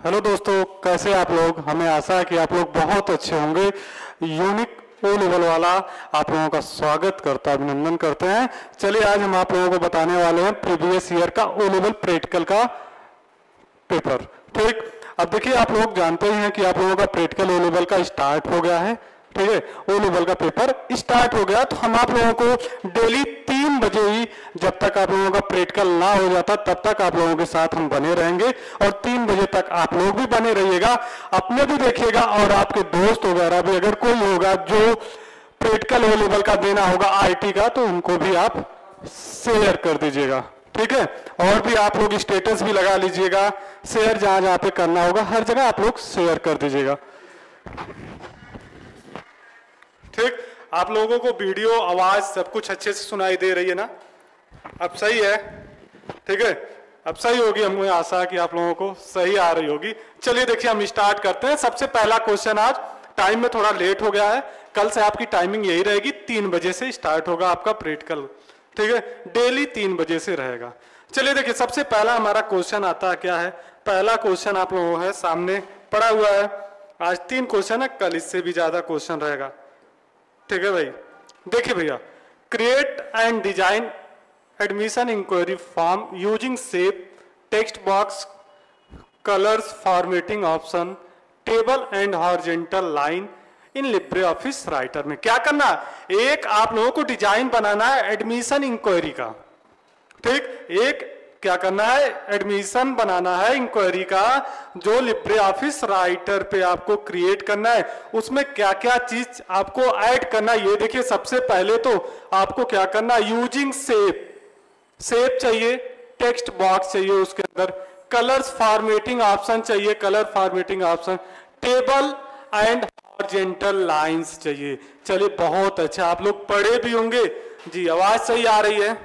Hello दोस्तों, कैसे आप लोग। हमें आशा है कि आप लोग बहुत अच्छे होंगे। यूनिक ओ लेवल वाला आप लोगों का स्वागत करता है, अभिनंदन करते हैं। चलिए आज हम आप लोगों को बताने वाले हैं प्रीवियस ईयर का ओ लेवल प्रैक्टिकल का पेपर। ठीक, अब देखिए आप लोग जानते ही हैं कि आप लोगों का प्रैक्टिकल ओ लेवल का स्टार्ट हो गया है। ठीक है, ओ लेवल का पेपर स्टार्ट हो गया, तो हम आप लोगों को डेली 3 बजे ही, जब तक आप लोगों का प्रैक्टिकल ना हो जाता तब तक आप लोगों के साथ हम बने रहेंगे और 3 बजे तक आप लोग भी बने रहिएगा, अपने भी देखिएगा और आपके दोस्त वगैरह भी अगर कोई होगा जो प्रैक्टिकल ओ लेवल का देना होगा आईटी का, तो उनको भी आप शेयर कर दीजिएगा। ठीक है, और भी आप लोग स्टेटस भी लगा लीजिएगा, शेयर जहां जहां पे करना होगा हर जगह आप लोग शेयर कर दीजिएगा। ठीक, आप लोगों को वीडियो आवाज सब कुछ अच्छे से सुनाई दे रही है ना? अब सही है? ठीक है, अब सही होगी, हमें आशा है कि आप लोगों को सही आ रही होगी। चलिए देखिए हम स्टार्ट करते हैं। सबसे पहला क्वेश्चन, आज टाइम में थोड़ा लेट हो गया है, कल से आपकी टाइमिंग यही रहेगी, 3 बजे से स्टार्ट होगा आपका प्रैक्टिकल। ठीक है, डेली 3 बजे से रहेगा। चलिए देखिए सबसे पहला हमारा क्वेश्चन आता है, क्या है पहला क्वेश्चन आप लोगों है सामने पड़ा हुआ है। आज 3 क्वेश्चन है, कल इससे भी ज्यादा क्वेश्चन रहेगा। ठीक है भाई, देखिए भैया, create and design admission enquiry form using shape, text box, colours, formatting option, table and horizontal line in LibreOffice Writer में। क्या करना, एक आप लोगों को डिजाइन बनाना है एडमिशन इंक्वायरी का। ठीक, एक क्या करना है, एडमिशन बनाना है इंक्वायरी का, जो लिब्रे ऑफिस राइटर पे आपको क्रिएट करना है। उसमें क्या क्या चीज आपको ऐड करना है, ये देखिए। सबसे पहले तो आपको क्या करना है, यूजिंग शेप, शेप चाहिए, टेक्स्ट बॉक्स चाहिए, उसके अंदर कलर्स फॉर्मेटिंग ऑप्शन चाहिए, colour formatting option, table and horizontal lines चाहिए। चलिए बहुत अच्छा, आप लोग पढ़े भी होंगे जी। आवाज सही आ रही है?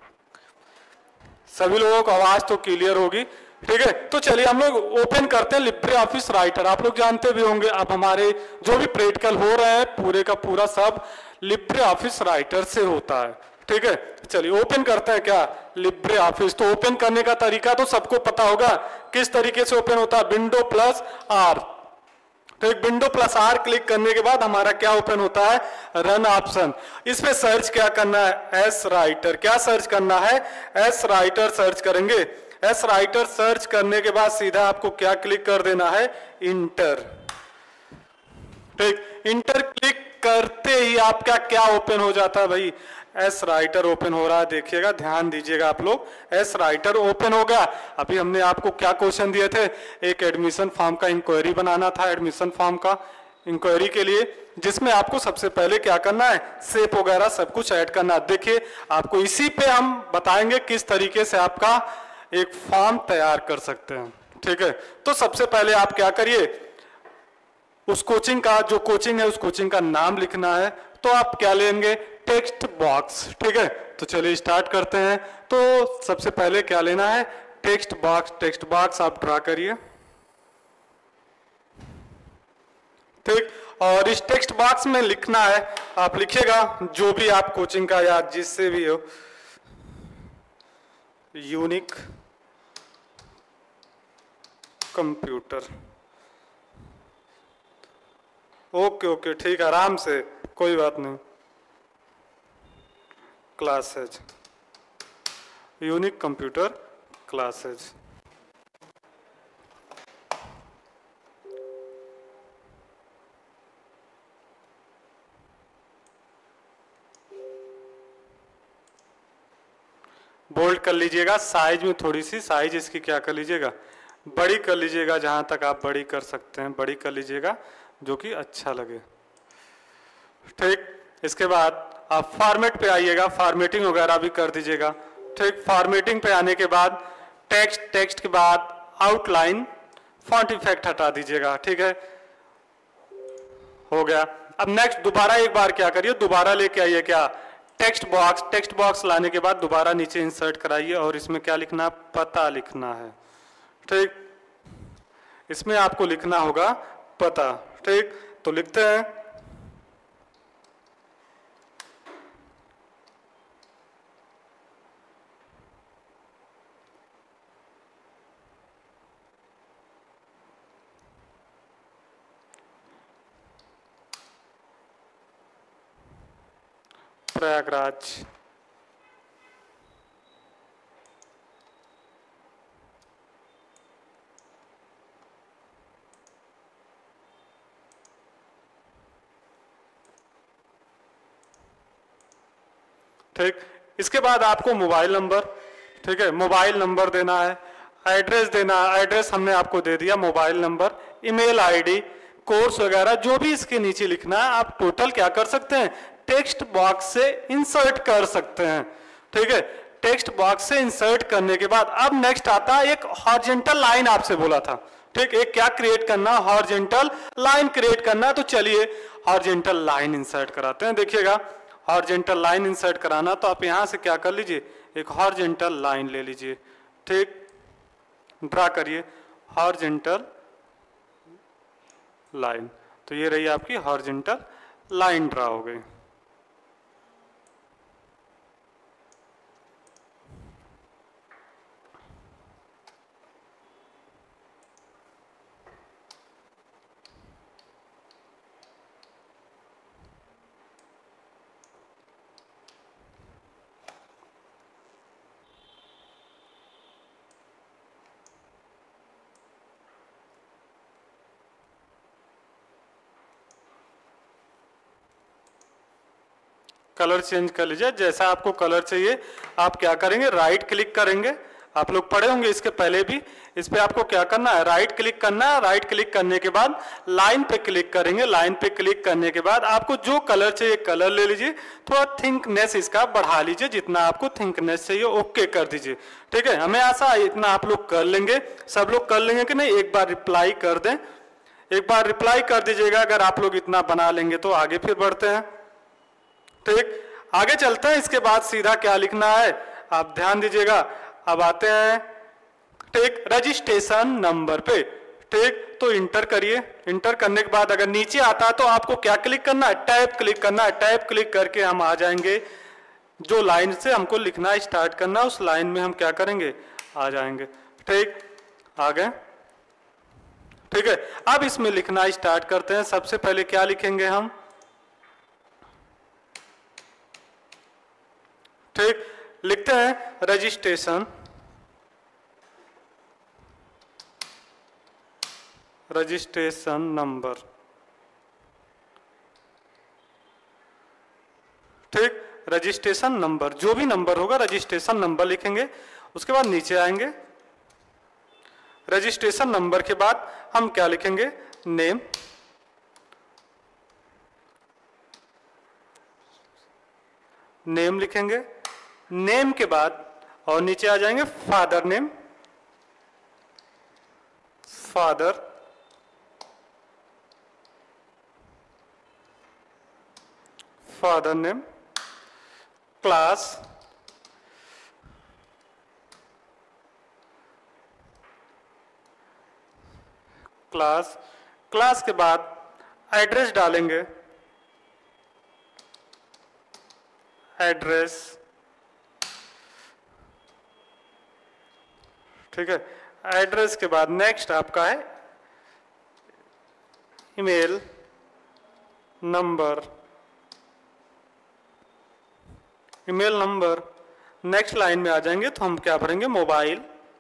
सभी लोगों को आवाज तो क्लियर होगी। ठीक है, तो चलिए हम लोग ओपन करते हैं लिब्रे ऑफिस राइटर। आप लोग जानते भी होंगे, अब हमारे जो भी प्रैक्टिकल हो रहे हैं पूरे का पूरा सब लिब्रे ऑफिस राइटर से होता है। ठीक है, चलिए ओपन करते हैं क्या लिब्रे ऑफिस। तो ओपन करने का तरीका तो सबको पता होगा, किस तरीके से ओपन होता है, विंडो प्लस आर। तो एक विंडो प्लस आर क्लिक करने के बाद हमारा क्या ओपन होता है, रन ऑप्शन। इसमें सर्च क्या करना है, एस राइटर। क्या सर्च करना है, एस राइटर सर्च करेंगे। एस राइटर सर्च करने के बाद सीधा आपको क्या क्लिक कर देना है, इंटर। ठीक, इंटर क्लिक करते ही आपका क्या ओपन हो जाता है भाई, एस राइटर ओपन हो रहा है। देखिएगा, ध्यान दीजिएगा आप लोग, एस राइटर ओपन हो गया। अभी हमने आपको क्या क्वेश्चन दिए थे, एक एडमिशन फॉर्म का इंक्वायरी बनाना था, एडमिशन फॉर्म का इंक्वायरी के लिए, जिसमें आपको सबसे पहले क्या करना है, शेप वगैरह सब कुछ ऐड करना है। देखिए आपको इसी पे हम बताएंगे किस तरीके से आपका एक फॉर्म तैयार कर सकते हैं। ठीक है, तो सबसे पहले आप क्या करिए, उस कोचिंग का, जो कोचिंग है उस कोचिंग का नाम लिखना है। तो आप क्या लेंगे, टेक्स्ट बॉक्स। ठीक है, तो चलिए स्टार्ट करते हैं। तो सबसे पहले क्या लेना है, टेक्स्ट बॉक्स। टेक्स्ट बॉक्स आप ड्रा करिए। ठीक, और इस टेक्स्ट बॉक्स में लिखना है, आप लिखिएगा जो भी आप कोचिंग का या जिससे भी हो, यूनिक कंप्यूटर। ओके ओके, ठीक, आराम से, कोई बात नहीं। Classes, unique computer classes. Bold कर लीजिएगा, साइज में थोड़ी सी साइज इसकी क्या कर लीजिएगा, बड़ी कर लीजिएगा, जहां तक आप बड़ी कर सकते हैं बड़ी कर लीजिएगा, जो कि अच्छा लगे। ठीक, इसके बाद आप फॉर्मेट पे आइएगा, फॉर्मेटिंग वगैरह भी कर दीजिएगा। ठीक, फॉर्मेटिंग पे आने के बाद टेक्स्ट, टेक्स्ट के बाद आउटलाइन, फॉन्ट इफेक्ट हटा दीजिएगा। ठीक है, हो गया। अब नेक्स्ट दोबारा एक बार क्या करिए, दोबारा लेके आइए क्या, टेक्स्ट बॉक्स। टेक्स्ट बॉक्स लाने के बाद दोबारा नीचे इंसर्ट कराइए और इसमें क्या लिखना, पता लिखना है। ठीक, इसमें आपको लिखना होगा पता। ठीक, तो लिखते हैं, प्रयागराज। ठीक, इसके बाद आपको मोबाइल नंबर, ठीक है, मोबाइल नंबर देना है, एड्रेस देना है, एड्रेस हमने आपको दे दिया, mobile number, email ID, course वगैरह जो भी इसके नीचे लिखना है आप टोटल क्या कर सकते हैं, टेक्स्ट बॉक्स से इंसर्ट कर सकते हैं। ठीक है, टेक्स्ट बॉक्स से इंसर्ट करने के बाद अब नेक्स्ट आता है एक हॉरिजॉन्टल लाइन, आपसे बोला था। ठीक, एक क्या क्रिएट करना, हॉरिजॉन्टल लाइन क्रिएट करना। तो चलिए हॉरिजॉन्टल लाइन इंसर्ट कराते हैं। देखिएगा, हॉरिजॉन्टल लाइन इंसर्ट कराना तो आप यहां से क्या कर लीजिए, एक हॉरिजॉन्टल लाइन ले लीजिए। ठीक, ड्रा करिए हॉरिजॉन्टल लाइन, तो ये रही आपकी हॉरिजॉन्टल लाइन ड्रा हो गई। कलर चेंज कर लीजिए, जैसा आपको कलर चाहिए आप क्या करेंगे, राइट क्लिक करेंगे। आप लोग पढ़े होंगे इसके पहले भी, इस पे आपको क्या करना है, राइट क्लिक करना है। राइट क्लिक करने के बाद लाइन पे क्लिक करेंगे। लाइन पे क्लिक करने के बाद आपको जो कलर चाहिए कलर ले लीजिए, थोड़ा थिकनेस इसका बढ़ा लीजिए, जितना आपको थिकनेस चाहिए ओके कर दीजिए। ठीक है, हमें आशा है इतना आप लोग कर लेंगे, सब लोग कर लेंगे कि नहीं। एक बार रिप्लाई कर दें, एक बार रिप्लाई कर दीजिएगा अगर आप लोग इतना बना लेंगे तो आगे फिर बढ़ते हैं। ठीक, आगे चलते हैं। इसके बाद सीधा क्या लिखना है आप ध्यान दीजिएगा। अब आते हैं ठीक रजिस्ट्रेशन नंबर पे। ठीक, तो इंटर करिए। इंटर करने के बाद अगर नीचे आता है तो आपको क्या क्लिक करना है, टैब क्लिक करना है। टैब क्लिक करके हम आ जाएंगे, जो लाइन से हमको लिखना स्टार्ट करना उस लाइन में हम क्या करेंगे, आ जाएंगे। ठीक, आ गए। ठीक है, अब इसमें लिखना स्टार्ट करते हैं। सबसे पहले क्या लिखेंगे हम, ठीक, लिखते हैं रजिस्ट्रेशन, रजिस्ट्रेशन नंबर। ठीक, रजिस्ट्रेशन नंबर, जो भी नंबर होगा रजिस्ट्रेशन नंबर लिखेंगे। उसके बाद नीचे आएंगे, रजिस्ट्रेशन नंबर के बाद हम क्या लिखेंगे, नेम। नेम लिखेंगे। नेम के बाद और नीचे आ जाएंगे father name, father. Father name, class, class. Class के बाद एड्रेस डालेंगे, एड्रेस। ठीक है, एड्रेस के बाद नेक्स्ट आपका है email number, email number. Next line में आ जाएंगे तो हम क्या भरेंगे, मोबाइल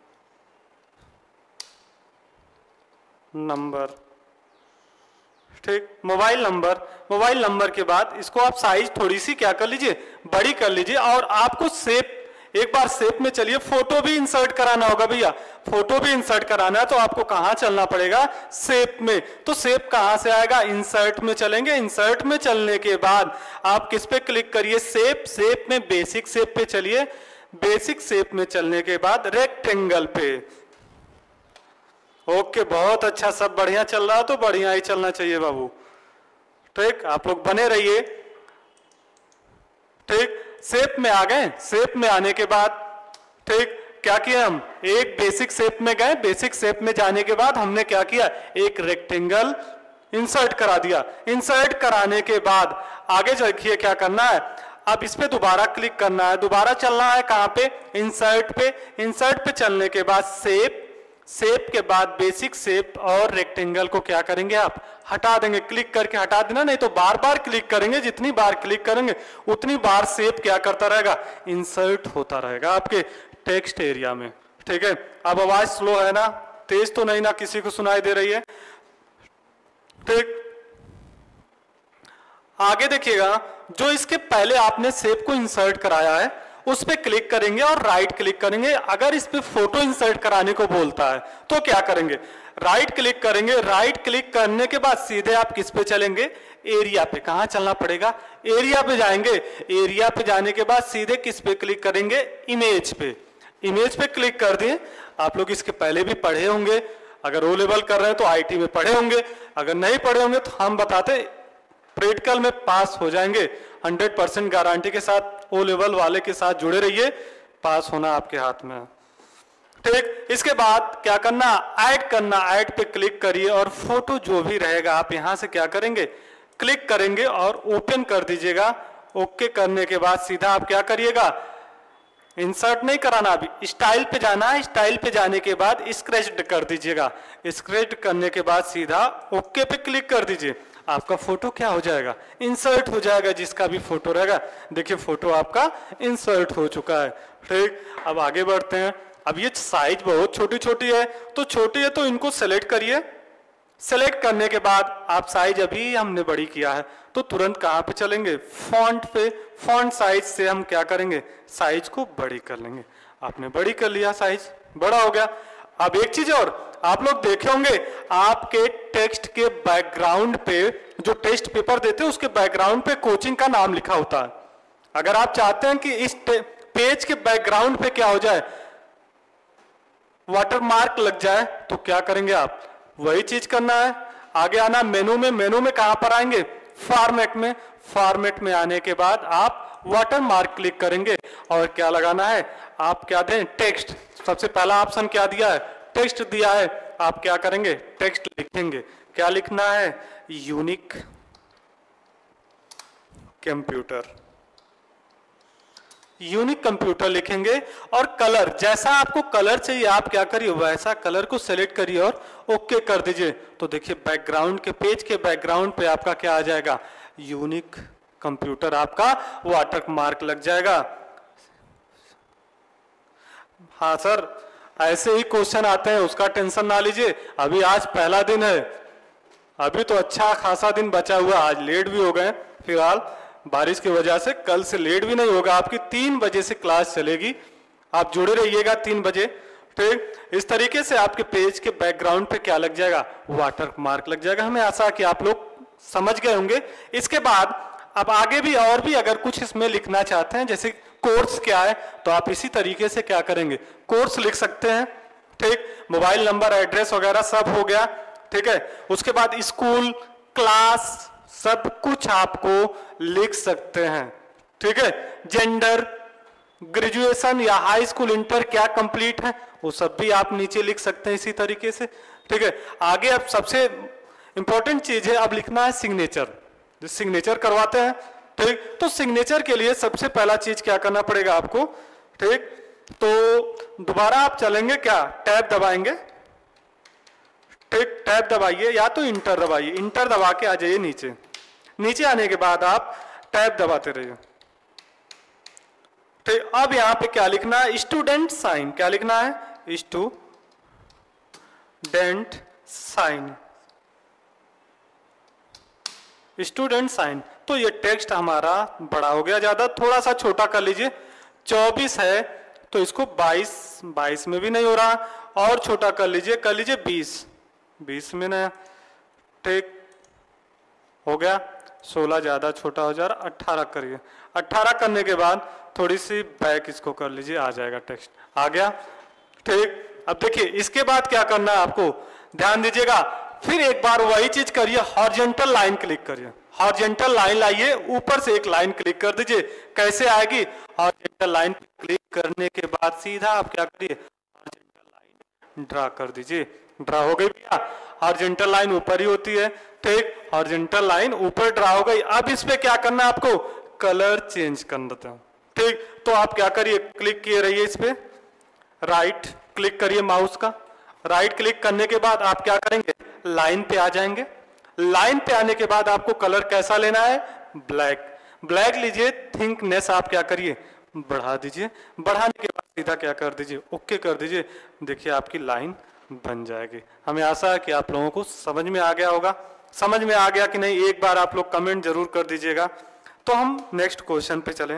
नंबर। ठीक, मोबाइल नंबर। मोबाइल नंबर के बाद इसको आप साइज थोड़ी सी क्या कर लीजिए, बड़ी कर लीजिए। और आपको शेप, एक बार शेप में चलिए, फोटो भी इंसर्ट कराना होगा भैया, फोटो भी इंसर्ट कराना है तो आपको कहां चलना पड़ेगा, शेप में। तो शेप कहां से आएगा, इंसर्ट में चलेंगे। इंसर्ट में चलने के बाद आप किस पे क्लिक करिए, शेप। शेप में बेसिक शेप पे चलिए। बेसिक शेप में चलने के बाद रेक्टेंगल पे। ओके, बहुत अच्छा, सब बढ़िया चल रहा है तो बढ़िया ही चलना चाहिए बाबू। ठीक, आप लोग बने रहिए। ठीक, शेप में आ गए। शेप में आने के बाद ठीक क्या किया, हम एक बेसिक शेप में गए। बेसिक शेप में जाने के बाद हमने क्या किया, एक रेक्टेंगल इंसर्ट करा दिया। इंसर्ट कराने के बाद आगे देखिए क्या करना है, अब इस पे दोबारा क्लिक करना है। दोबारा चलना है कहां पे, इंसर्ट पे। इंसर्ट पे चलने के बाद शेप, शेप के बाद बेसिक शेप और रेक्टेंगल को क्या करेंगे आप, हटा देंगे, क्लिक करके हटा देना, नहीं तो बार बार क्लिक करेंगे, जितनी बार क्लिक करेंगे उतनी बार शेप क्या करता रहेगा, इंसर्ट होता रहेगा आपके टेक्स्ट एरिया में। ठीक है, अब आवाज स्लो है ना, तेज तो नहीं ना, किसी को सुनाई दे रही है? ठीक, आगे देखिएगा, जो इसके पहले आपने शेप को इंसर्ट कराया है उस पे क्लिक करेंगे और राइट क्लिक करेंगे। अगर इस पे फोटो इंसर्ट कराने को बोलता है तो क्या करेंगे, राइट क्लिक करेंगे। राइट क्लिक करने के बाद सीधे आप किस पे चलेंगे, एरिया पे। कहां चलना पड़ेगा, एरिया पे जाएंगे। एरिया पे जाने के बाद सीधे किस पे क्लिक करेंगे, इमेज पे। इमेज पे क्लिक कर दिए। आप लोग इसके पहले भी पढ़े होंगे, अगर ओ लेवल कर रहे हैं तो आईटी में पढ़े होंगे, अगर नहीं पढ़े होंगे तो हम बताते, प्रैक्टिकल में पास हो जाएंगे 100% गारंटी के साथ। ओ लेवल वाले के साथ जुड़े रहिए, पास होना आपके हाथ में। ठीक, इसके बाद क्या करना, ऐड करना। ऐड पे क्लिक करिए और फोटो जो भी रहेगा आप यहां से क्या करेंगे, क्लिक करेंगे और ओपन कर दीजिएगा। ओके करने के बाद सीधा आप क्या करिएगा, इंसर्ट नहीं कराना, अभी स्टाइल पे जाना है। स्टाइल पे जाने के बाद स्क्रैच कर दीजिएगा। स्क्रैच करने के बाद सीधा ओके पे क्लिक कर दीजिए। आपका फोटो क्या हो जाएगा, इंसर्ट हो जाएगा। जिसका भी फोटो रहेगा, देखिए फोटो आपका इंसर्ट हो चुका है। ठीक, अब आगे बढ़ते हैं। अब ये साइज बहुत छोटी छोटी है, तो छोटी है तो इनको सेलेक्ट करिए। सेलेक्ट करने के बाद आप साइज अभी हमने बड़ी किया है तो तुरंत कहां पे चलेंगे, फॉन्ट पे। फॉन्ट साइज से हम क्या करेंगे, साइज को बड़ी कर लेंगे। आपने बड़ी कर लिया, साइज बड़ा हो गया। अब एक चीज और, आप लोग देखे होंगे आपके टेक्स्ट के बैकग्राउंड पे, जो टेस्ट पेपर देते हैं उसके बैकग्राउंड पे कोचिंग का नाम लिखा होता है। अगर आप चाहते हैं कि इस पेज के बैकग्राउंड पे क्या हो जाए, वाटरमार्क लग जाए, तो क्या करेंगे आप, वही चीज करना है। आगे आना मेनू में। मेनू में कहां पर आएंगे, फॉर्मेट में। फॉर्मेट में आने के बाद आप वाटरमार्क क्लिक करेंगे और क्या लगाना है, आप क्या दें, टेक्स्ट। सबसे पहला ऑप्शन क्या दिया है, टेक्स्ट दिया है। आप क्या करेंगे, टेक्स्ट लिखेंगे। क्या लिखना है, यूनिक कंप्यूटर। यूनिक कंप्यूटर लिखेंगे और कलर, जैसा आपको कलर चाहिए आप क्या करिए, वैसा कलर को सेलेक्ट करिए और ओके कर दीजिए। तो देखिए बैकग्राउंड के, पेज के बैकग्राउंड पे आपका क्या आ जाएगा, यूनिक कंप्यूटर, आपका वाटर मार्क लग जाएगा। हाँ सर, ऐसे ही क्वेश्चन आते हैं, उसका टेंशन ना लीजिए। अभी आज पहला दिन है, अभी तो अच्छा खासा दिन बचा हुआ। आज लेट भी हो गए फिलहाल बारिश की वजह से, कल से लेट भी नहीं होगा। आपकी 3 बजे से क्लास चलेगी, आप जुड़े रहिएगा 3 बजे। ठीक, इस तरीके से आपके पेज के बैकग्राउंड पे क्या लग जाएगा, वाटर मार्क लग जाएगा। हमें आशा कि आप लोग समझ गए होंगे। इसके बाद अब आगे भी और भी अगर कुछ इसमें लिखना चाहते हैं, जैसे कोर्स क्या है, तो आप इसी तरीके से क्या करेंगे, कोर्स लिख सकते हैं। ठीक, मोबाइल नंबर, एड्रेस वगैरह सब हो गया। ठीक है, उसके बाद स्कूल, क्लास, सब कुछ आपको लिख सकते हैं। ठीक है, जेंडर, ग्रेजुएशन या हाई स्कूल, इंटर क्या कंप्लीट है, वो सब भी आप नीचे लिख सकते हैं इसी तरीके से। ठीक है, आगे अब सबसे इंपॉर्टेंट चीज है, अब लिखना है सिग्नेचर। जो सिग्नेचर करवाते हैं, ठीक, तो सिग्नेचर के लिए सबसे पहला चीज क्या करना पड़ेगा आपको। ठीक, तो दोबारा आप चलेंगे, क्या टैब दबाएंगे। ठीक, टैब दबाइए या तो इंटर दबाइए। इंटर दबा के आ जाइए नीचे। नीचे आने के बाद आप टैब दबाते रहिए। ठीक, अब यहां पे क्या लिखना है, स्टूडेंट साइन। क्या लिखना है, स्टूडेंट साइन। Student sine. तो ये टेक्स्ट हमारा बड़ा हो गया, ज्यादा थोड़ा सा छोटा कर लीजिए। 24 है तो इसको 22 में भी नहीं हो रहा, और छोटा कर लीजिए 20 में नहीं। ठीक, हो गया। 16 ज्यादा छोटा हो जा रहा, 18 करिए। 18 करने के बाद थोड़ी सी बैक इसको कर लीजिए, आ जाएगा टेक्स्ट, आ गया। ठीक, अब देखिए इसके बाद क्या करना है आपको, ध्यान दीजिएगा। फिर एक बार वही चीज करिए, हॉरिजॉन्टल लाइन क्लिक करिए। हॉरिजॉन्टल लाइन लाइए, ऊपर से एक लाइन क्लिक कर दीजिए। कैसे आएगी, हॉरिजॉन्टल लाइन क्लिक करने के बाद सीधा आप क्या करिए, हॉरिजॉन्टल लाइन ड्रा कर दीजिए। ड्रा हो गई भैया, हॉरिजॉन्टल लाइन ऊपर ही होती है। ठीक, हॉरिजॉन्टल लाइन ऊपर ड्रा हो गई। अब इस पे क्या करना है आपको, कलर चेंज कर देते हैं। ठीक, तो आप क्या करिए, क्लिक किए रहिए इस पे, राइट क्लिक करिए माउस का। राइट क्लिक करने के बाद आप क्या करेंगे, लाइन पे आ जाएंगे। लाइन पे आने के बाद आपको कलर कैसा लेना है, ब्लैक। ब्लैक लीजिए, थिकनेस आप क्या करिए, बढ़ा दीजिए। बढ़ाने के बाद सीधा क्या कर दीजिए, ओके कर दीजिए। देखिए आपकी लाइन बन जाएगी। हमें आशा है कि आप लोगों को समझ में आ गया होगा। समझ में आ गया कि नहीं, एक बार आप लोग कमेंट जरूर कर दीजिएगा। तो हम नेक्स्ट क्वेश्चन पे चलें।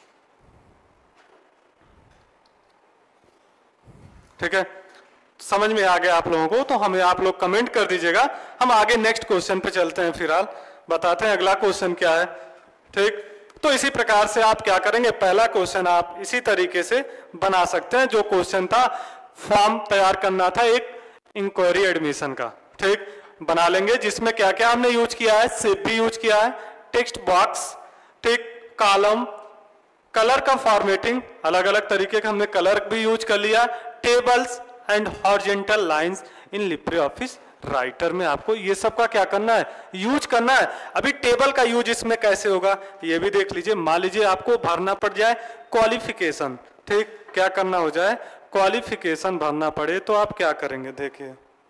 ठीक है, समझ में आ गया आप लोगों को, तो हमें आप लोग कमेंट कर दीजिएगा। हम आगे नेक्स्ट क्वेश्चन पे चलते हैं, फिलहाल बताते हैं अगला क्वेश्चन क्या है। ठीक, तो इसी प्रकार से आप क्या करेंगे, पहला क्वेश्चन आप इसी तरीके से बना सकते हैं। जो क्वेश्चन था, फॉर्म तैयार करना था एक इंक्वायरी एडमिशन का। ठीक, बना लेंगे, जिसमें क्या क्या हमने यूज किया है, शेप भी यूज किया है, टेक्स्ट बॉक्स, ठीक, कॉलम, कलर का फॉर्मेटिंग, अलग अलग तरीके का हमने कलर भी यूज कर लिया, tables and horizontal lines in LibreOffice Writer में आपको ये सब का क्या करना है, यूज करना है। अभी टेबल का यूज इसमें कैसे होगा ये भी देख लीजिए। मान लीजिए आपको भरना पड़ जाए क्वालिफिकेशन, ठीक, क्या करना हो जाए, क्वालिफिकेशन भरना पड़े, तो आप क्या करेंगे, देखिए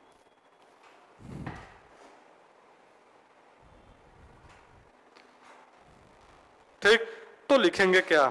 ठीक, तो लिखेंगे क्या,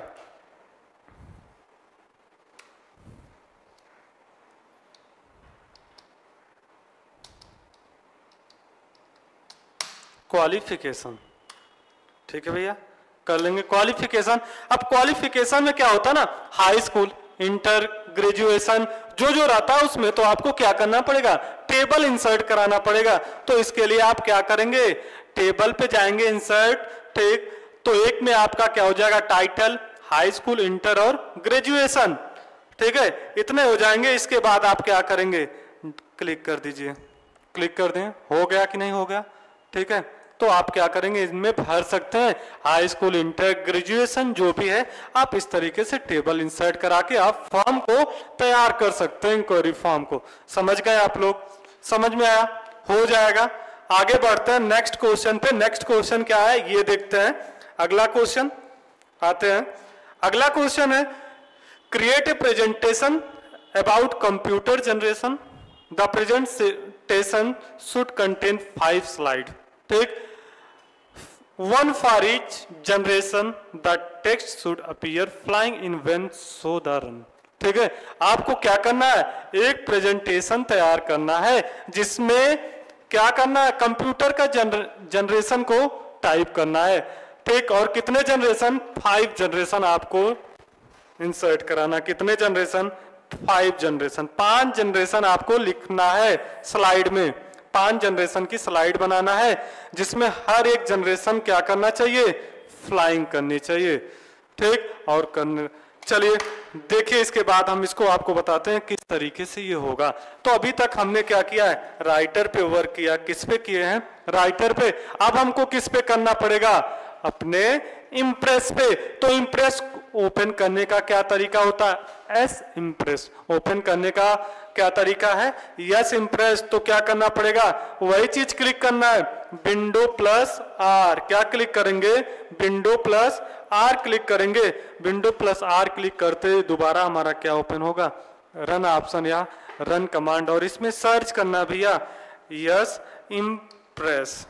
क्वालिफिकेशन। ठीक है भैया, कर लेंगे क्वालिफिकेशन। अब क्वालिफिकेशन में क्या होता है ना, हाई स्कूल, इंटर, ग्रेजुएशन, जो जो रहता है उसमें तो आपको क्या करना पड़ेगा, टेबल इंसर्ट कराना पड़ेगा। तो इसके लिए आप क्या करेंगे, टेबल पे जाएंगे, इंसर्ट, ठीक, तो एक में आपका क्या हो जाएगा, टाइटल, हाई स्कूल, इंटर और ग्रेजुएशन। ठीक है, इतने हो जाएंगे। इसके बाद आप क्या करेंगे, क्लिक कर दीजिए, क्लिक कर दें, हो गया कि नहीं हो गया। ठीक है, तो आप क्या करेंगे, इनमें भर सकते हैं हाई स्कूल, इंटर, ग्रेजुएशन, जो भी है आप इस तरीके से टेबल इंसर्ट करा के आप फॉर्म को तैयार कर सकते हैं, इंक्वायरी फॉर्म को। समझ गए आप लोग, समझ में आया, हो जाएगा। आगे बढ़ते हैं नेक्स्ट क्वेश्चन पे। नेक्स्ट क्वेश्चन क्या है ये देखते हैं। अगला क्वेश्चन आते हैं। अगला क्वेश्चन है, create a presentation about computer generation, the presentation should contain 5 slide. ठीक, one for each generation, the text should appear flying in when show the run। ठीक है, आपको क्या करना है, एक प्रेजेंटेशन तैयार करना है जिसमें क्या करना है, कंप्यूटर का जनरेशन को टाइप करना है। ठीक, और कितने जनरेशन, 5 जनरेशन आपको इंसर्ट कराना। कितने जनरेशन, 5 जनरेशन, 5 जनरेशन आपको लिखना है स्लाइड में। 5 जनरेशन की स्लाइड बनाना है जिसमें हर एक जनरेशन क्या करना चाहिए, फ्लाइंग करनी चाहिए। ठीक, और करने, चलिए देखिए, इसके बाद हम इसको आपको बताते हैं किस तरीके से ये होगा। तो अभी तक हमने क्या किया है, राइटर पे वर्क किया। किस पे किए हैं, राइटर पे। अब हमको किस पे करना पड़ेगा, अपने इम्प्रेस पे। तो इम्प्रेस ओपन करने का क्या तरीका होता है, एस इम्प्रेस। ओपन करने का क्या तरीका है, यस इम्प्रेस। तो क्या करना पड़ेगा, वही चीज क्लिक करना है, विंडो प्लस आर। क्या क्लिक करेंगे, विंडो प्लस आर क्लिक करेंगे। विंडो प्लस आर क्लिक करते ही दोबारा हमारा क्या ओपन होगा, रन ऑप्शन या रन कमांड। और इसमें सर्च करना भैया S Impress.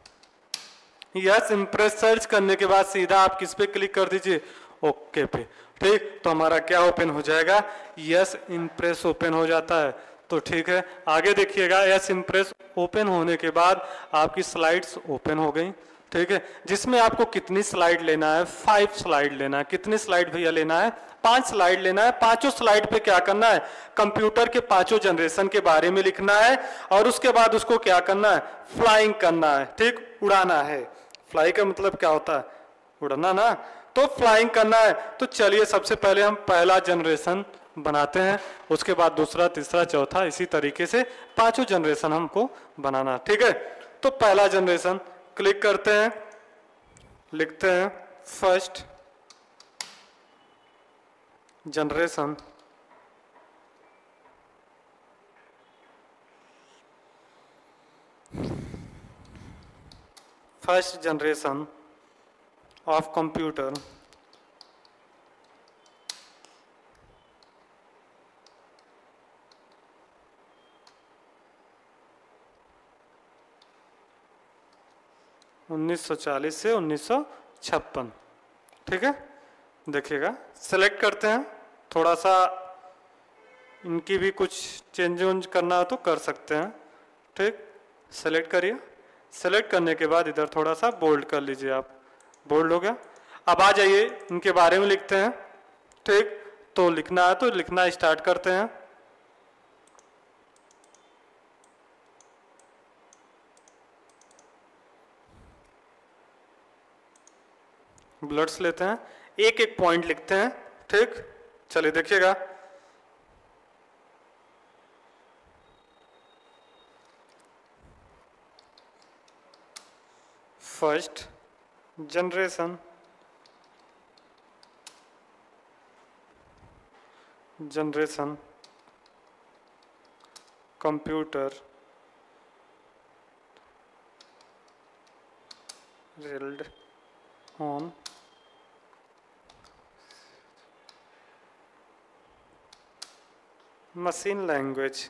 S Impress search करने के बाद सीधा आप किस पे क्लिक कर दीजिए, ओके पे। ठीक, तो हमारा क्या ओपन हो जाएगा, यस इम्प्रेस ओपन हो जाता है। तो ठीक है, आगे देखिएगा, यस इम्प्रेस ओपन होने के बाद आपकी स्लाइड्स ओपन हो गई। ठीक है, जिसमें आपको कितनी स्लाइड लेना है, 5 स्लाइड लेना है। कितनी स्लाइड भैया लेना है, 5 स्लाइड लेना है। 5 स्लाइड पे क्या करना है, कंप्यूटर के 5 जनरेशन के बारे में लिखना है और उसके बाद उसको क्या करना है, फ्लाइंग करना है। ठीक, उड़ाना है। फ्लाई का मतलब क्या होता है, उड़ना ना, तो फ्लाइंग करना है। तो चलिए सबसे पहले हम पहला जनरेशन बनाते हैं, उसके बाद दूसरा, तीसरा, चौथा, इसी तरीके से 5 जनरेशन हमको बनाना। ठीक है, तो पहला जनरेशन क्लिक करते हैं, लिखते हैं first generation. First generation of computer 1940 से 1956। ठीक है, देखिएगा सेलेक्ट करते हैं, थोड़ा सा इनकी भी कुछ चेंज वेंज करना हो तो कर सकते हैं। ठीक, सेलेक्ट करिए, सेलेक्ट करने के बाद इधर थोड़ा सा बोल्ड कर लीजिए आप, बोल्ड हो गया। अब आ जाइए इनके बारे में लिखते हैं। ठीक, तो लिखना है तो लिखना स्टार्ट करते हैं। ब्लड्स लेते हैं, एक एक पॉइंट लिखते हैं। ठीक, चलिए देखिएगा। First generation, computer built on machine language,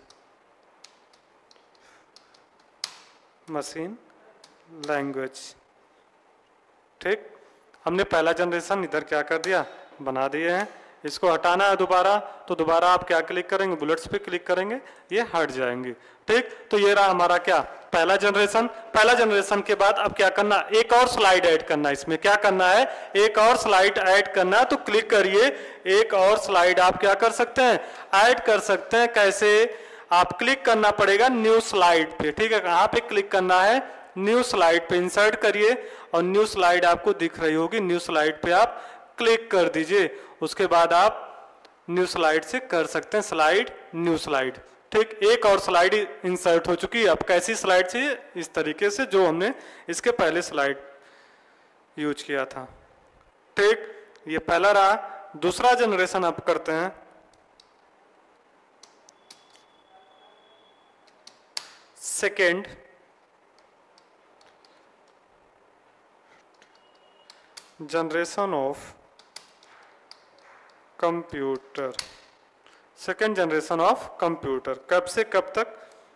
ठीक, हमने पहला जनरेशन इधर क्या कर दिया, बना दिए हैं। इसको हटाना है दोबारा, तो दोबारा आप क्या क्लिक करेंगे, बुलेट्स पे क्लिक करेंगे, ये हट जाएंगे। ठीक, तो ये रहा हमारा क्या, पहला जनरेशन। पहला जनरेशन के बाद अब क्या करना, एक और स्लाइड ऐड करना है। इसमें क्या करना है, एक और स्लाइड ऐड करना है, तो क्लिक करिए, एक और स्लाइड आप क्या कर सकते हैं, ऐड कर सकते हैं। कैसे, आप क्लिक करना पड़ेगा न्यू स्लाइड पे। ठीक है, कहाँ पे क्लिक करना है, न्यू स्लाइड पे इंसर्ट करिए, और न्यू स्लाइड आपको दिख रही होगी, न्यू स्लाइड पे आप क्लिक कर दीजिए। उसके बाद आप न्यू स्लाइड से कर सकते हैं स्लाइड, न्यू स्लाइड। ठीक, एक और स्लाइड इंसर्ट हो चुकी है। अब कैसी स्लाइड चाहिए, इस तरीके से जो हमने इसके पहले स्लाइड यूज किया था। ठीक, ये पहला रहा। दूसरा जनरेशन अब करते हैं। Second generation of computer, second generation of computer, कब से कब तक,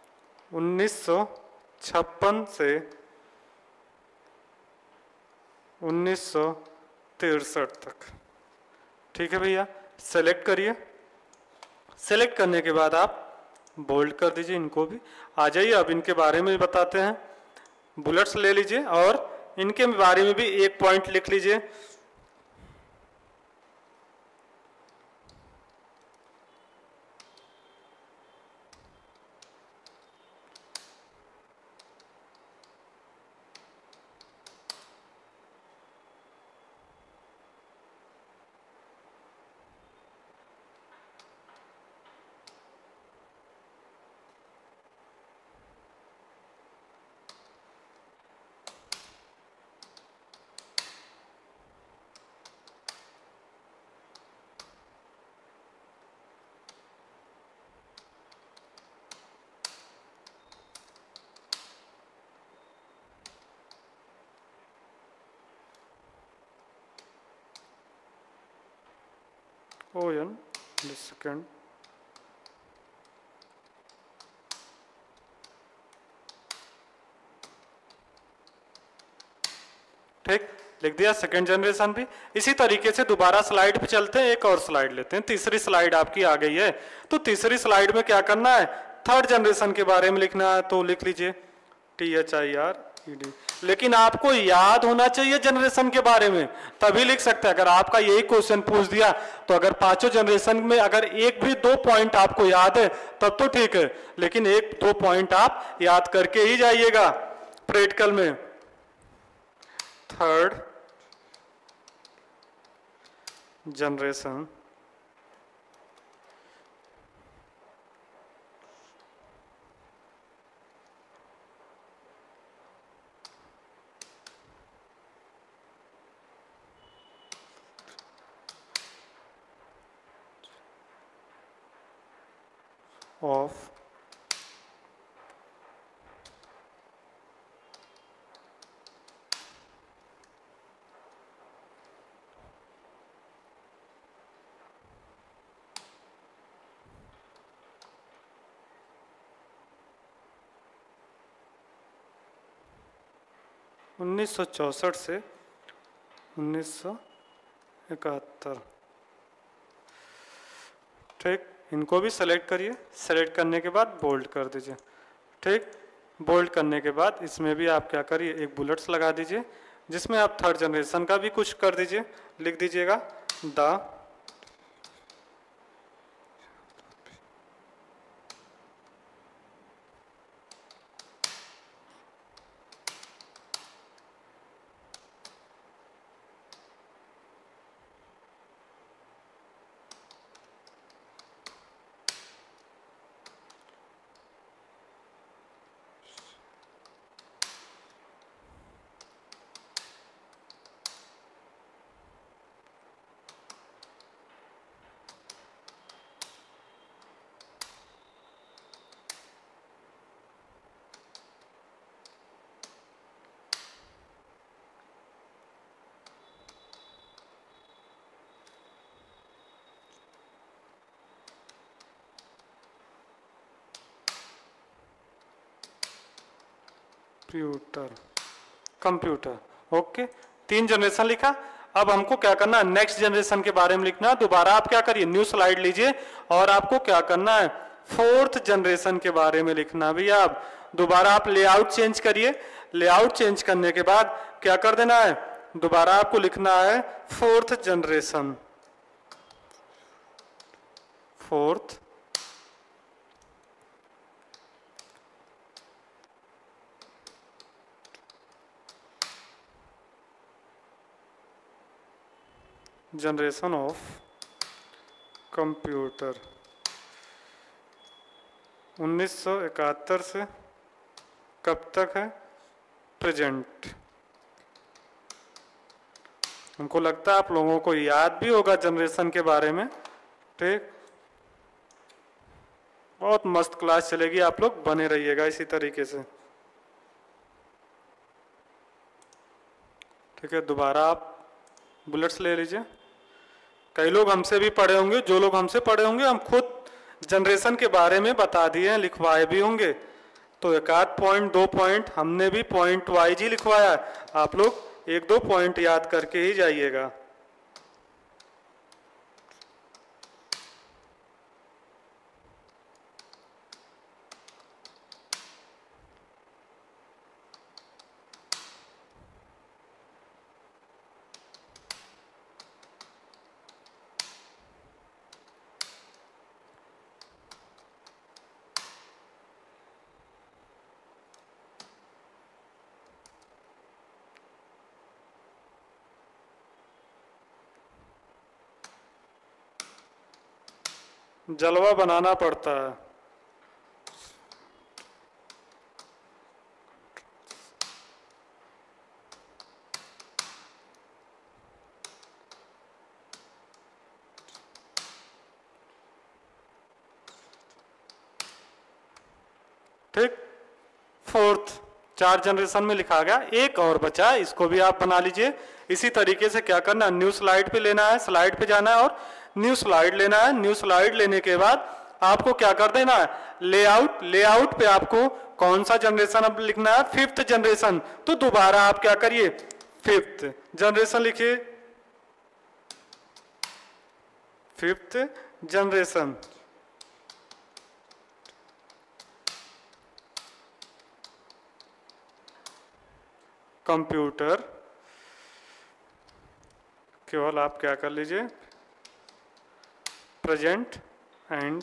1956 से 1963 तक। ठीक है भैया, सेलेक्ट करिए, सेलेक्ट करने के बाद आप बोल्ड कर दीजिए इनको भी। आ जाइए, अब इनके बारे में बताते हैं। बुलेट्स ले लीजिए और इनके बारे में भी एक पॉइंट लिख लीजिए। ON सेकेंड, ठीक, लिख दिया सेकेंड जनरेशन भी। इसी तरीके से दोबारा स्लाइड पे चलते हैं, एक और स्लाइड लेते हैं। तीसरी स्लाइड आपकी आ गई है, तो तीसरी स्लाइड में क्या करना है, थर्ड जनरेशन के बारे में लिखना है। तो लिख लीजिए THIRED, लेकिन आपको याद होना चाहिए जनरेशन के बारे में, तभी लिख सकते हैं। अगर आपका यही क्वेश्चन पूछ दिया तो अगर पांचों जनरेशन में अगर एक भी दो पॉइंट आपको याद है तब तो ठीक है, लेकिन एक दो पॉइंट आप याद करके ही जाइएगा प्रैक्टिकल में। थर्ड जनरेशन of 1964 से 1971। ठीक, इनको भी सेलेक्ट करिए। सेलेक्ट करने के बाद बोल्ड कर दीजिए। ठीक, बोल्ड करने के बाद इसमें भी आप क्या करिए, एक बुलेट्स लगा दीजिए, जिसमें आप थर्ड जनरेशन का भी कुछ कर दीजिए, लिख दीजिएगा द कंप्यूटर। ओके, 3 जनरेशन लिखा। अब हमको क्या करना है, नेक्स्ट जनरेशन के बारे में लिखना है। दोबारा आप क्या करिए, न्यू स्लाइड लीजिए और आपको क्या करना है, 4th जनरेशन के बारे में लिखना। भैया आप दोबारा आप लेआउट चेंज करिए। लेआउट चेंज करने के बाद क्या कर देना है, दोबारा आपको लिखना है 4th generation. 4th generation of computer. 1971 से कब तक है, प्रेजेंट। हमको लगता है आप लोगों को याद भी होगा जनरेशन के बारे में। ठीक, बहुत मस्त क्लास चलेगी, आप लोग बने रहिएगा इसी तरीके से। ठीक है, दोबारा आप बुलेट्स ले लीजिए। कई लोग हमसे भी पढ़े होंगे, जो लोग हमसे पढ़े होंगे हम खुद जनरेशन के बारे में बता दिए हैं, लिखवाए भी होंगे। तो एक आध पॉइंट 2 पॉइंट हमने भी पॉइंट वाइज ही लिखवाया। आप लोग 1-2 पॉइंट याद करके ही जाइएगा। जलवा बनाना पड़ता है। ठीक, 4th 4 जनरेशन में लिखा गया। एक और बचा, इसको भी आप बना लीजिए। इसी तरीके से क्या करना, न्यू स्लाइड पे लेना है, स्लाइड पे जाना है और न्यू स्लाइड लेना है। न्यू स्लाइड लेने के बाद आपको क्या कर देना है, लेआउट। लेआउट पे आपको कौन सा जनरेशन अब लिखना है, 5th जनरेशन। तो दोबारा आप क्या करिए, 5th जनरेशन लिखिए। 5th generation. कंप्यूटर। केवल आप क्या कर लीजिए, प्रेजेंट एंड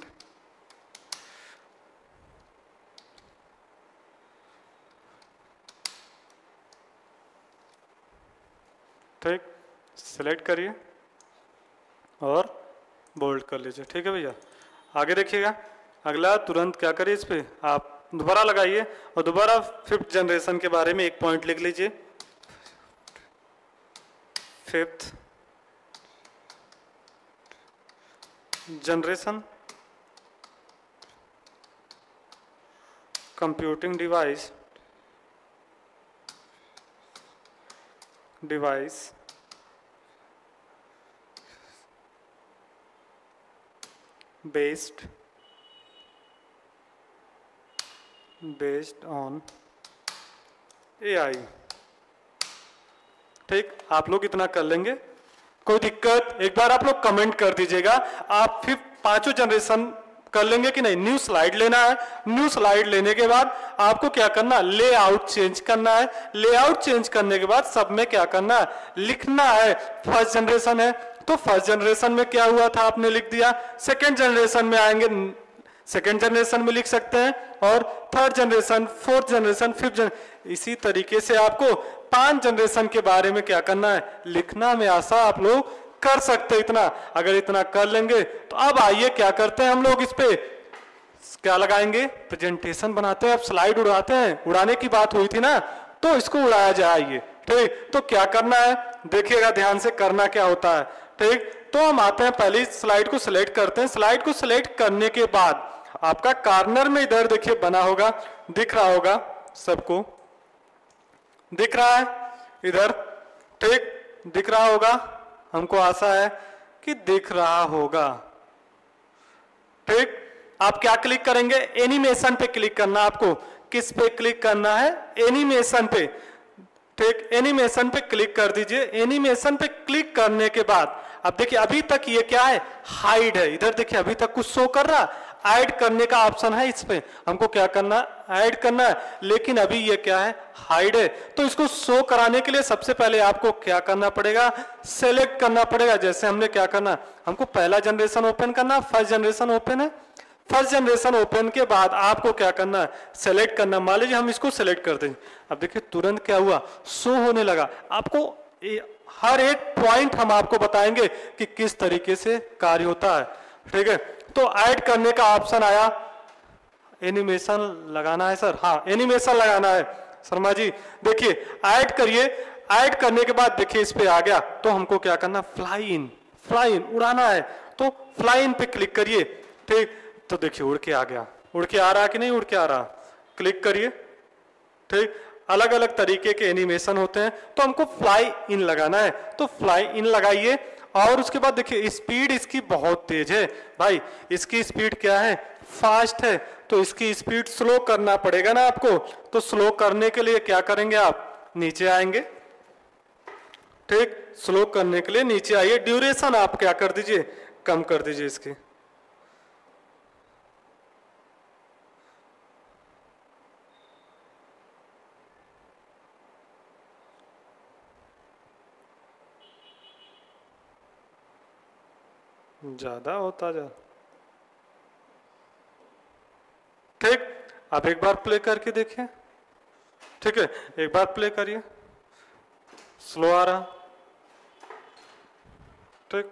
ठीक, सेलेक्ट करिए और बोल्ड कर लीजिए। ठीक है भैया, आगे देखिएगा। अगला तुरंत क्या करिए, इस पे आप दोबारा लगाइए और दोबारा 5th जनरेशन के बारे में एक पॉइंट लिख लीजिए। 5th generation computing device based on AI। ठीक, आप लोग इतना कर लेंगे, कोई दिक्कत? एक बार आप लोग कमेंट कर दीजिएगा आप फिर पांचों जनरेशन कर लेंगे कि नहीं। न्यू स्लाइड लेना है, न्यू स्लाइड लेने के बाद आपको क्या करना, लेआउट चेंज करना है। लेआउट चेंज करने के बाद सब में क्या करना है, लिखना है। फर्स्ट जनरेशन है तो फर्स्ट जनरेशन में क्या हुआ था आपने लिख दिया, सेकेंड जनरेशन में आएंगे सेकेंड जनरेशन में लिख सकते हैं, और third generation, fourth generation, fifth generation, इसी तरीके से आपको 5 जनरेशन के बारे में क्या करना है, लिखना में आशा आप लोग कर सकते हैं। इतना अगर इतना कर लेंगे तो अब आइए क्या करते हैं हम लोग, इस पे क्या लगाएंगे, प्रेजेंटेशन बनाते हैं। अब स्लाइड उड़ाते हैं, उड़ाने की बात हुई थी ना, तो इसको उड़ाया जाए। ठीक, तो क्या करना है देखिएगा ध्यान से, करना क्या होता है। ठीक, तो हम आते हैं, पहली स्लाइड को सिलेक्ट करते हैं। स्लाइड को सिलेक्ट करने के बाद आपका कॉर्नर में इधर देखिए बना होगा, दिख रहा होगा सबको, दिख रहा है इधर, ठीक, दिख रहा होगा, हमको आशा है कि दिख रहा होगा। ठीक, आप क्या क्लिक करेंगे, एनिमेशन पे क्लिक करना। आपको किस पे क्लिक करना है, एनिमेशन पे। ठीक, एनिमेशन पे क्लिक कर दीजिए। एनिमेशन पे क्लिक करने के बाद अब देखिए अभी तक ये क्या है, हाइड है। इधर देखिए अभी तक कुछ शो कर रहा, ऐड करने का ऑप्शन है, इस पे हमको क्या करना, ऐड करना है, लेकिन अभी ये क्या है, हाइड है। तो इसको शो कराने के लिए सबसे पहले आपको क्या करना पड़ेगा, सेलेक्ट करना पड़ेगा। जैसे हमने क्या करना, हमको पहला जनरेशन ओपन करना, फर्स्ट जनरेशन ओपन है। फर्स्ट जनरेशन ओपन के बाद आपको क्या करना है, सेलेक्ट करना। मान लीजिए हम इसको सेलेक्ट कर दें, अब देखिए तुरंत क्या हुआ, शो होने लगा। आपको हर एक पॉइंट हम आपको बताएंगे कि किस तरीके से कार्य होता है। ठीक है, तो ऐड करने का ऑप्शन आया, एनिमेशन लगाना है सर, हाँ एनिमेशन लगाना है शर्मा जी। देखिए ऐड करिए, ऐड करने के बाद देखिए इस पे आ गया, तो हमको क्या करना, फ्लाई इन, फ्लाई इन उड़ाना है, तो फ्लाई इन पे क्लिक करिए। ठीक, तो देखिए उड़ के आ गया, उड़ के आ रहा कि नहीं उड़ के आ रहा, क्लिक करिए। ठीक, अलग अलग तरीके के एनिमेशन होते हैं, तो हमको फ्लाई इन लगाना है, तो फ्लाई इन लगाइए। और उसके बाद देखिए स्पीड इसकी बहुत तेज है भाई, इसकी स्पीड क्या है, फास्ट है, तो इसकी स्पीड स्लो करना पड़ेगा ना आपको। तो स्लो करने के लिए क्या करेंगे, आप नीचे आएंगे। ठीक, स्लो करने के लिए नीचे आइए, ड्यूरेशन आप क्या कर दीजिए, कम कर दीजिए इसकी। ज्यादा होता जा, ठीक, आप एक बार प्ले करके देखिए। ठीक है, एक बार प्ले करिए, स्लो आ रहा। ठीक,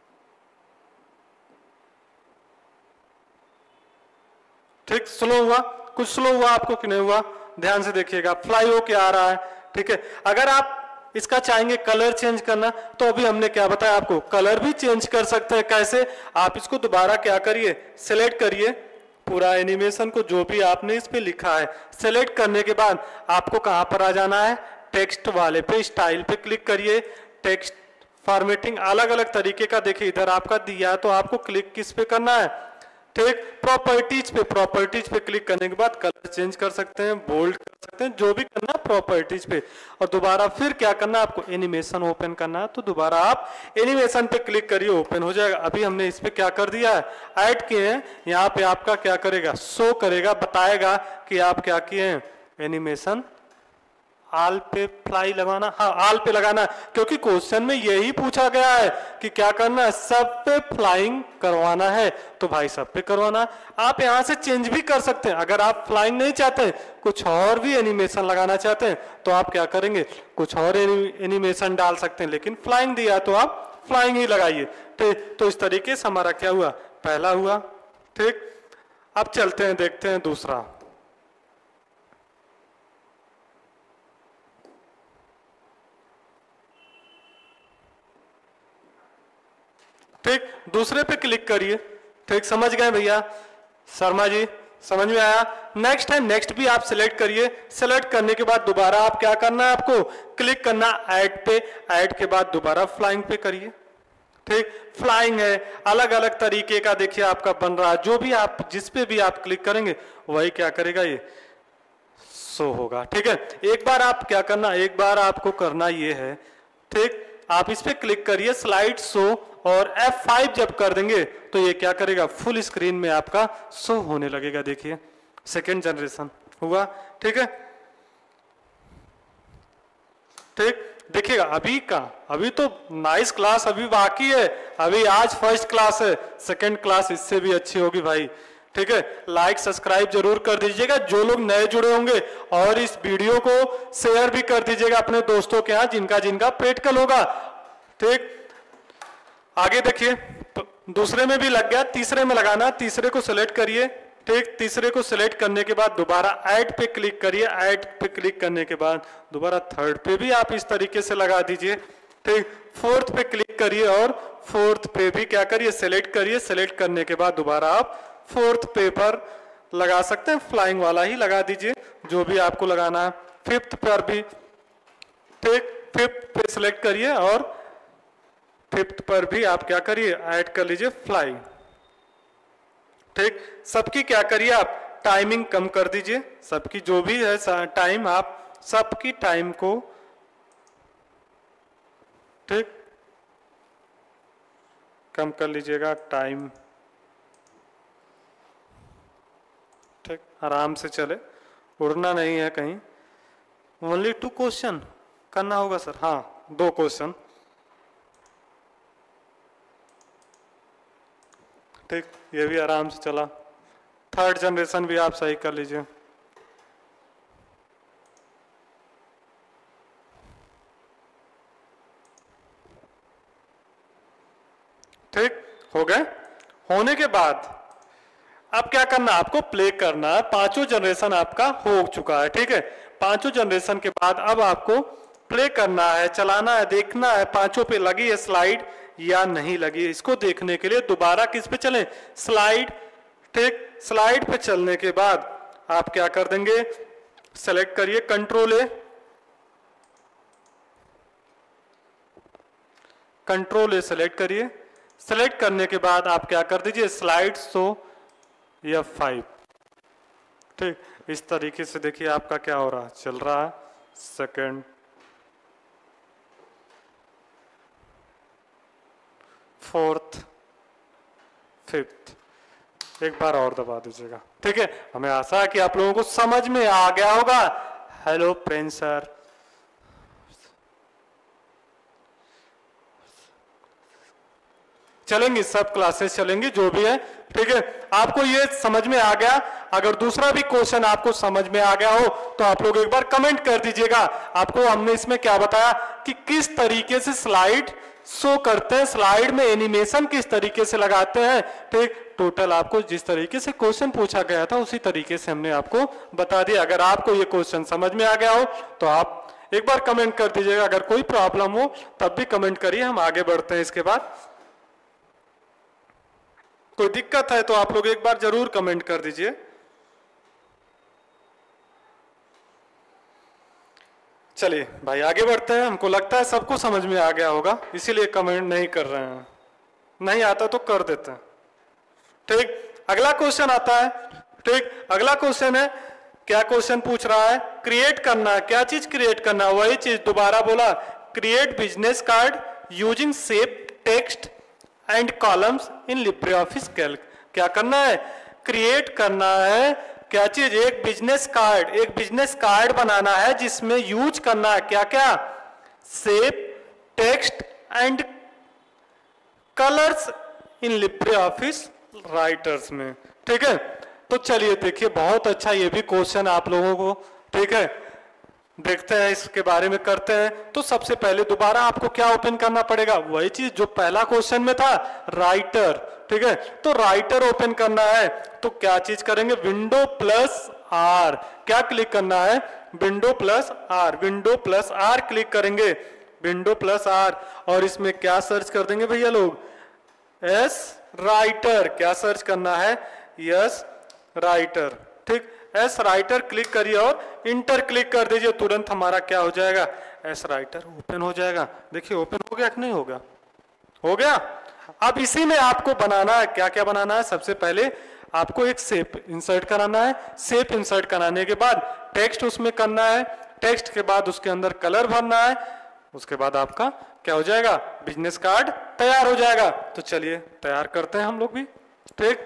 ठीक, स्लो हुआ, कुछ स्लो हुआ आपको कि नहीं हुआ, ध्यान से देखिएगा, फ्लाई होके आ रहा है। ठीक है, अगर आप इसका चाहेंगे कलर चेंज करना, तो अभी हमने क्या बताया आपको, कलर भी चेंज कर सकते हैं। कैसे, आप इसको दोबारा क्या करिए, सिलेक्ट करिए पूरा एनिमेशन को, जो भी आपने इस पे लिखा है। सिलेक्ट करने के बाद आपको कहां पर आ जाना है, टेक्स्ट वाले पे, स्टाइल पे क्लिक करिए। टेक्स्ट फॉर्मेटिंग अलग अलग तरीके का देखिए इधर आपका दिया, तो आपको क्लिक किस पे करना है, ठीक, प्रॉपर्टीज पे। प्रॉपर्टीज पे क्लिक करने के बाद कलर चेंज कर सकते हैं, बोल्ड कर सकते हैं, जो भी करना है प्रॉपर्टीज पे। और दोबारा फिर क्या करना है आपको, एनिमेशन ओपन करना है, तो दोबारा आप एनिमेशन पे क्लिक करिए, ओपन हो जाएगा। अभी हमने इस पे क्या कर दिया है, ऐड किए हैं, यहाँ पे आपका क्या करेगा, शो करेगा, बताएगा कि आप क्या किए हैं, एनिमेशन आल पे फ्लाई लगाना, हाँ आल पे लगाना, क्योंकि क्वेश्चन में यही पूछा गया है कि क्या करना है, सब पे फ्लाइंग करवाना है, तो भाई सब पे करवाना। आप यहां से चेंज भी कर सकते हैं, अगर आप फ्लाइंग नहीं चाहते, कुछ और भी एनिमेशन लगाना चाहते हैं, तो आप क्या करेंगे, कुछ और एनिमेशन डाल सकते हैं, लेकिन फ्लाइंग दिया तो आप फ्लाइंग ही लगाइए। ठीक, तो इस तरीके से हमारा क्या हुआ, पहला हुआ। ठीक, अब चलते हैं, देखते हैं दूसरा। ठीक, दूसरे पे क्लिक करिए। ठीक, समझ गए भैया, शर्मा जी समझ में आया। नेक्स्ट है, नेक्स्ट भी आप सिलेक्ट करिए। सिलेक्ट करने के बाद दोबारा आप क्या करना है, आपको क्लिक करना ऐड पे, ऐड के बाद दोबारा फ्लाइंग पे करिए। ठीक, फ्लाइंग है, अलग अलग तरीके का देखिए आपका बन रहा है, जो भी आप जिस पे भी आप क्लिक करेंगे वही क्या करेगा, ये शो होगा। ठीक है, एक बार आप क्या करना, एक बार आपको करना ये है, ठीक, आप इस पे क्लिक करिए स्लाइड शो, और F5 जब कर देंगे तो ये क्या करेगा, फुल स्क्रीन में आपका शो होने लगेगा। देखिए सेकेंड जनरेशन हुआ। ठीक है, ठीक, देखिएगा अभी तो नाइस क्लास अभी बाकी है, अभी आज फर्स्ट क्लास है, सेकेंड क्लास इससे भी अच्छी होगी भाई। ठीक है, लाइक सब्सक्राइब जरूर कर दीजिएगा जो लोग नए जुड़े होंगे, और इस वीडियो को शेयर भी कर दीजिएगा अपने दोस्तों के यहाँ जिनका जिनका प्रैक्टिकल होगा। ठीक, आगे देखिए, दूसरे में भी लग गया, तीसरे में लगाना, तीसरे को सिलेक्ट करिए। ठीक, तीसरे को सिलेक्ट करने के बाद दोबारा ऐड पे क्लिक करिए, ऐड पे क्लिक करने के बाद दोबारा थर्ड पे भी आप इस तरीके से लगा दीजिए। ठीक, फोर्थ पे क्लिक करिए और फोर्थ पे भी क्या करिए, सिलेक्ट करिए, सिलेक्ट करने के बाद दोबारा आप फोर्थ पे पर लगा सकते हैं, फ्लाइंग वाला ही लगा दीजिए जो भी आपको लगाना है। फिफ्थ पर भी, ठीक, फिफ्थ पे सिलेक्ट करिए और फिफ्थ पर भी आप क्या करिए, ऐड कर लीजिए फ्लाइंग। ठीक, सबकी क्या करिए आप टाइमिंग कम कर दीजिए, सबकी जो भी है टाइम, आप सबकी टाइम को, ठीक, कम कर लीजिएगा टाइम। ठीक, आराम से चले, उड़ना नहीं है कहीं। ओनली 2 क्वेश्चन करना होगा सर, हाँ 2 क्वेश्चन। ठीक, ये भी आराम से चला। थर्ड जनरेशन भी आप सही कर लीजिए। ठीक, हो गए। होने के बाद अब क्या करना, आपको प्ले करना है। 5वां जनरेशन आपका हो चुका है। ठीक है, 5वां जनरेशन के बाद अब आपको प्ले करना है, चलाना है, देखना है 5 पे लगी है स्लाइड या नहीं लगी। इसको देखने के लिए दोबारा किस पे चलें, स्लाइड। ठीक, स्लाइड पे चलने के बाद आप क्या कर देंगे, सेलेक्ट करिए control A, control A select करिए। सेलेक्ट करने के बाद आप क्या कर दीजिए, स्लाइड शो F5। ठीक, इस तरीके से देखिए आपका क्या हो रहा है, चल रहा है। सेकंड, फोर्थ, फिफ्थ, एक बार और दबा दीजिएगा। ठीक है, हमें आशा है कि आप लोगों को समझ में आ गया होगा। हेलो प्रिंस सर, चलेंगी सब क्लासेस चलेंगी जो भी है। ठीक है, आपको ये समझ में आ गया। अगर दूसरा भी क्वेश्चन आपको समझ में आ गया हो तो आप लोग एक बार कमेंट कर दीजिएगा। आपको हमने इसमें क्या बताया कि किस तरीके से स्लाइड शो करते हैं, स्लाइड में एनिमेशन किस तरीके से लगाते हैं। ठीक, टोटल आपको जिस तरीके से क्वेश्चन पूछा गया था उसी तरीके से हमने आपको बता दिया। अगर आपको ये क्वेश्चन समझ में आ गया हो तो आप एक बार कमेंट कर दीजिएगा। अगर कोई प्रॉब्लम हो तब भी कमेंट करिए, हम आगे बढ़ते हैं। इसके बाद कोई दिक्कत है तो आप लोग एक बार जरूर कमेंट कर दीजिए। चलिए भाई आगे बढ़ते हैं। हमको लगता है सबको समझ में आ गया होगा, इसीलिए कमेंट नहीं कर रहे हैं। नहीं आता तो कर देते हैं। ठीक, अगला क्वेश्चन आता है। ठीक, अगला क्वेश्चन है, क्या क्वेश्चन पूछ रहा है, क्रिएट करना। क्या चीज क्रिएट करना, वही चीज दोबारा बोला, create business card using shape, text and columns in LibreOffice Calc. क्या करना है, क्रिएट करना है। क्या चीज, एक बिजनेस कार्ड, एक बिजनेस कार्ड बनाना है जिसमें यूज करना है क्या क्या, shape, text and colours in LibreOffice Writers में। ठीक है, तो चलिए देखिए, बहुत अच्छा ये भी क्वेश्चन आप लोगों को। ठीक है, देखते हैं इसके बारे में, करते हैं। तो सबसे पहले दोबारा आपको क्या ओपन करना पड़ेगा, वही चीज जो पहला क्वेश्चन में था, राइटर। ठीक है, तो राइटर ओपन करना है तो क्या चीज करेंगे, विंडो प्लस आर। क्या क्लिक करना है, window plus R, window plus R click करेंगे, विंडो प्लस आर। और इसमें क्या सर्च कर देंगे भैया लोग, एस राइटर। क्या सर्च करना है, यस राइटर। ठीक, एस राइटर क्लिक करिए और इंटर क्लिक कर दीजिए, तुरंत हमारा क्या हो जाएगा, एस राइटर ओपन हो जाएगा। देखिए ओपन हो गया कि नहीं होगा, हो गया। अब इसी में आपको बनाना है, क्या क्या बनाना है, सबसे पहले आपको एक शेप इंसर्ट कराना है। शेप इंसर्ट कराने के बाद टेक्स्ट उसमें करना है, टेक्स्ट के बाद उसके अंदर कलर भरना है, उसके बाद आपका क्या हो जाएगा, बिजनेस कार्ड तैयार हो जाएगा। तो चलिए तैयार करते हैं हम लोग भी। ठीक,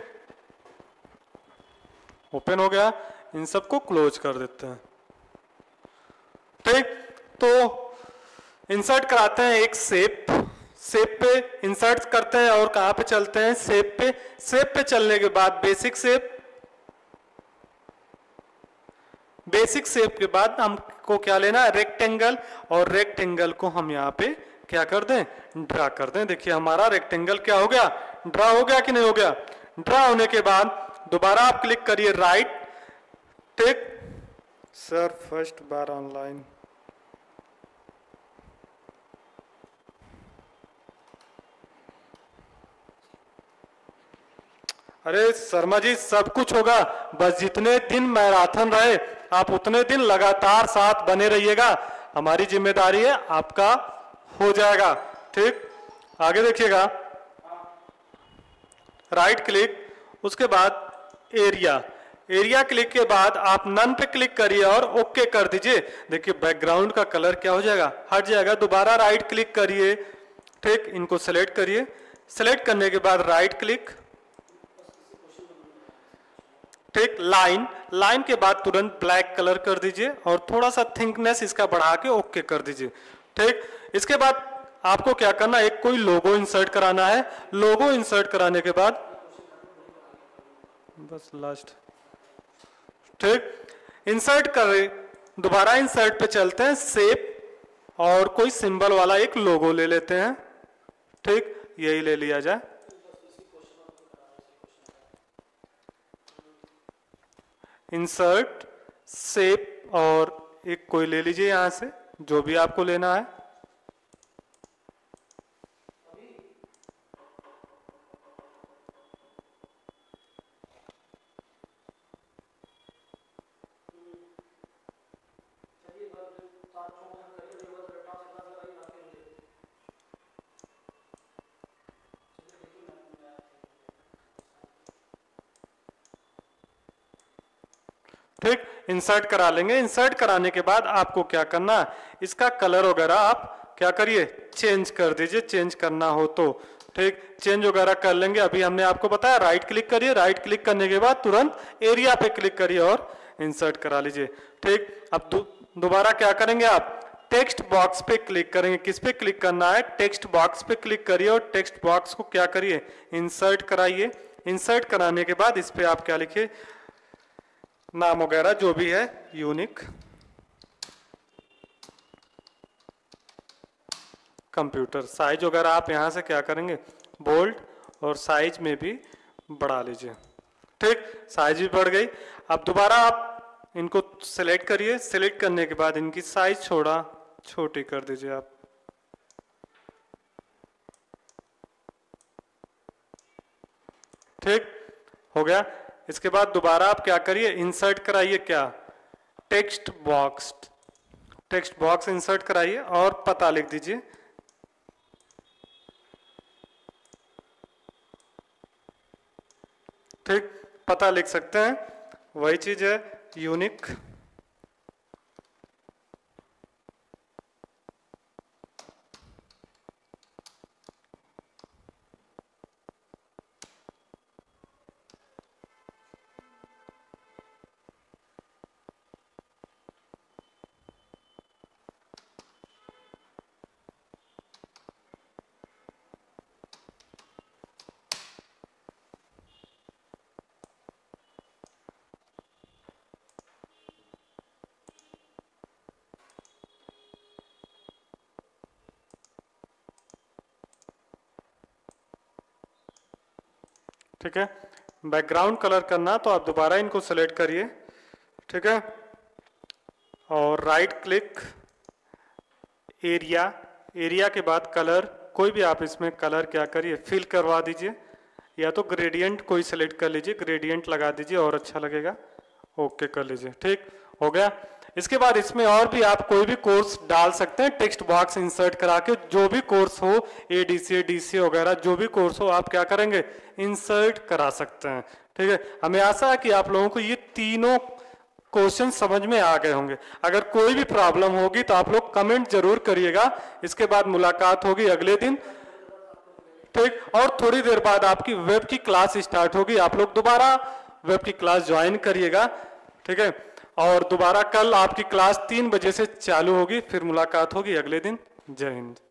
ओपन हो गया, इन सबको क्लोज कर देते हैं। ठीक, तो इंसर्ट कराते हैं एक शेप, शेप पे इंसर्ट करते हैं और कहां पे चलते हैं, शेप पे। शेप पे चलने के बाद बेसिक शेप, बेसिक शेप के बाद हमको क्या लेना है, रेक्टेंगल, और रेक्टेंगल को हम यहाँ पे क्या कर दें, ड्रा कर दें। देखिए हमारा रेक्टेंगल क्या हो गया, ड्रा हो गया कि नहीं हो गया। ड्रा होने के बाद दोबारा आप क्लिक करिए राइट। ठीक सर, फर्स्ट बार ऑनलाइन, अरे शर्मा जी सब कुछ होगा, बस जितने दिन मैराथन रहे आप उतने दिन लगातार साथ बने रहिएगा, हमारी जिम्मेदारी है, आपका हो जाएगा। ठीक, आगे देखिएगा, राइट क्लिक, उसके बाद एरिया, एरिया क्लिक के बाद आप नन पे क्लिक करिए और ओके कर दीजिए। देखिए बैकग्राउंड का कलर क्या हो जाएगा, हट जाएगा। दोबारा राइट क्लिक करिए, ठीक, इनको सेलेक्ट करिए, सेलेक्ट करने के बाद राइट क्लिक, ठीक, लाइन, लाइन के बाद तुरंत ब्लैक कलर कर दीजिए और थोड़ा सा थिकनेस इसका बढ़ा के ओके कर दीजिए। ठीक, इसके बाद आपको क्या करना, एक कोई लोगो इंसर्ट कराना है। लोगो इंसर्ट कराने के बाद बस लास्ट, ठीक, इंसर्ट करें, दोबारा इंसर्ट पे चलते हैं, शेप और कोई सिंबल वाला एक लोगो ले लेते हैं। ठीक, यही ले लिया जाए। इंसर्ट, शेप और एक कोई ले लीजिए यहां से, जो भी आपको लेना है। ठीक, इंसर्ट करा लेंगे। इंसर्ट कराने के बाद आपको क्या करना है, इसका कलर वगैरह आप क्या करिए, चेंज कर दीजिए, चेंज करना हो तो। ठीक, चेंज वगैरह कर लेंगे। अभी हमने आपको बताया राइट क्लिक करिए, राइट क्लिक करने के बाद तुरंत एरिया पे क्लिक करिए और इंसर्ट करा लीजिए। ठीक, अब दोबारा क्या करेंगे, आप टेक्स्ट बॉक्स पे क्लिक करेंगे। किस पे क्लिक करना है, टेक्स्ट बॉक्स पे क्लिक करिए और टेक्स्ट बॉक्स को क्या करिए, इंसर्ट कराइए। इंसर्ट कराने के बाद इस पे आप क्या लिखिए, नाम वगैरह जो भी है, यूनिक कंप्यूटर। साइज वगैरह आप यहां से क्या करेंगे, बोल्ड और साइज में भी बढ़ा लीजिए। ठीक, साइज भी बढ़ गई। अब दोबारा आप इनको सिलेक्ट करिए, सिलेक्ट करने के बाद इनकी साइज छोटी कर दीजिए आप। ठीक, हो गया। इसके बाद दोबारा आप क्या करिए, इंसर्ट कराइए, क्या, text box, text box insert कराइए और पता लिख दीजिए। ठीक, पता लिख सकते हैं, वही चीज है, यूनिक ठीक है। बैकग्राउंड कलर करना तो आप दोबारा इनको सेलेक्ट करिए, ठीक है, और राइट क्लिक, एरिया, एरिया के बाद कलर, कोई भी आप इसमें कलर क्या करिए, फिल करवा दीजिए, या तो ग्रेडियंट कोई सेलेक्ट कर लीजिए, ग्रेडियंट लगा दीजिए और अच्छा लगेगा, ओके कर लीजिए। ठीक हो गया। इसके बाद इसमें और भी आप कोई भी कोर्स डाल सकते हैं, टेक्स्ट बॉक्स इंसर्ट करा के, जो भी कोर्स हो, एडीसी डीसी वगैरह जो भी कोर्स हो आप क्या करेंगे, इंसर्ट करा सकते हैं। ठीक है, हमें आशा है कि आप लोगों को ये तीनों क्वेश्चन समझ में आ गए होंगे। अगर कोई भी प्रॉब्लम होगी तो आप लोग कमेंट जरूर करिएगा। इसके बाद मुलाकात होगी अगले दिन, ठीक। और थोड़ी देर बाद आपकी वेब की क्लास स्टार्ट होगी, आप लोग दोबारा वेब की क्लास ज्वाइन करिएगा, ठीक है। और दोबारा कल आपकी क्लास 3 बजे से चालू होगी, फिर मुलाकात होगी अगले दिन। जय हिंद।